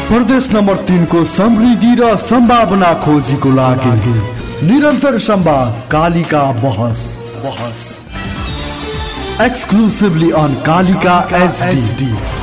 प्रदेश नम्बर 3 को समृद्धि र सम्भावना खोजीको लागि निरन्तर संवाद कालिका बहस exclusively on Kalika SD